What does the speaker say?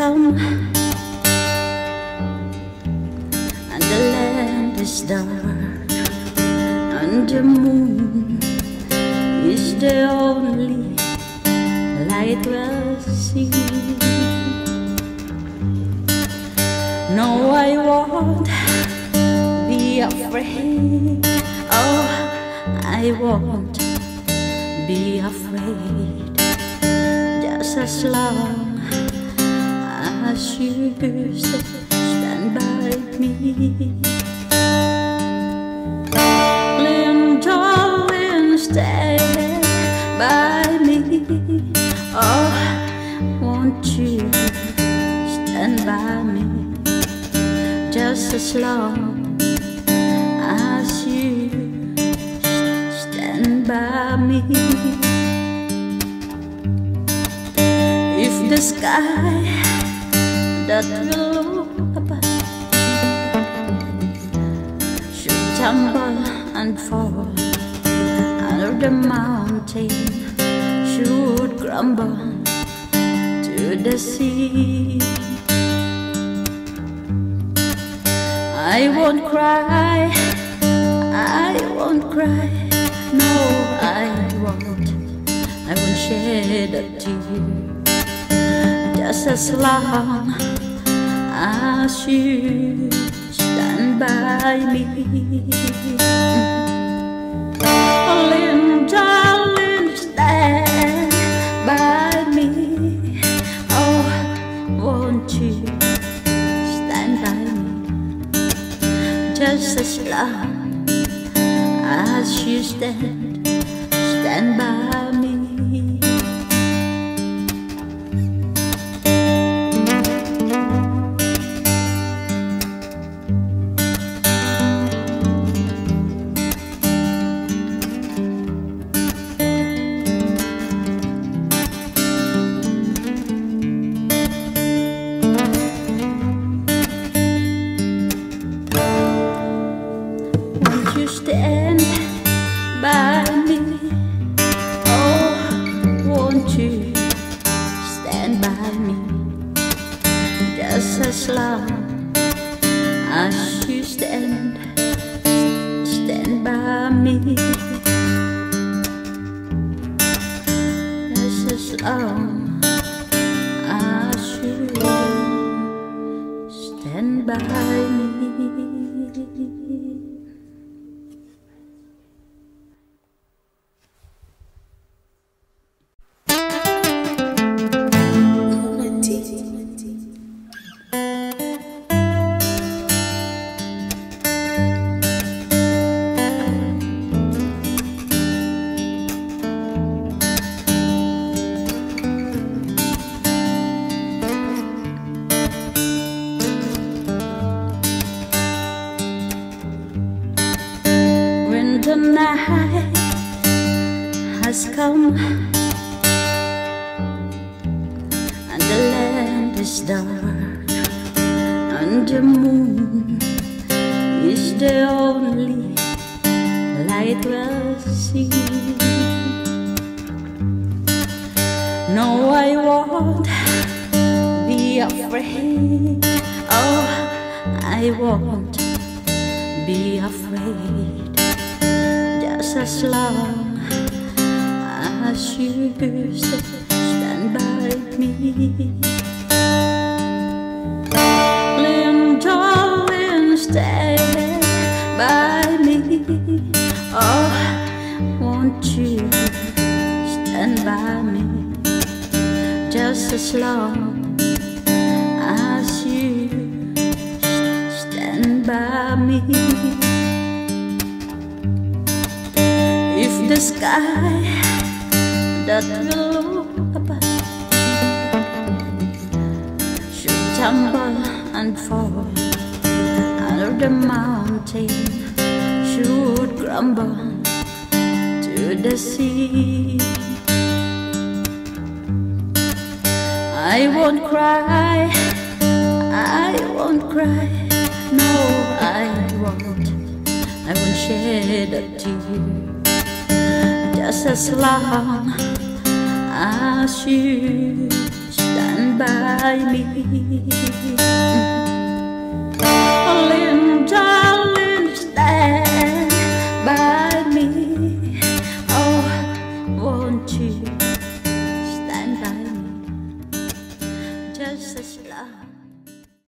come and the land is dark and the moon is the only light we'll see. No, I won't be afraid. Oh, I won't be afraid. Just as long as you stand by me. Darling, stand by me. Oh, won't you stand by me? Just as long as you stand by me. If the sky that will look above should tumble and fall, under the mountain should crumble to the sea, I won't cry, I won't cry, no, I won't shed a tear. Just as long as you stand by me. Darling, stand by me. Oh, won't you stand by me? Just as long as you stand by me. You stand by me. Oh, won't you stand by me? Just as long as you stand by me. Just as long as you stand by me. The night has come and the land is dark and the moon is the only light we'll see. No, I won't be afraid. Oh, I won't be afraid. Just as long as you stand by me. Darling, stand by me. Oh, won't you stand by me? Just as long as you stand by me. If the sky that will look above should tumble and fall, under the mountain should crumble to the sea, I won't cry, I won't cry, no, I won't shed a tear. Just as long as you stand stand by me. Only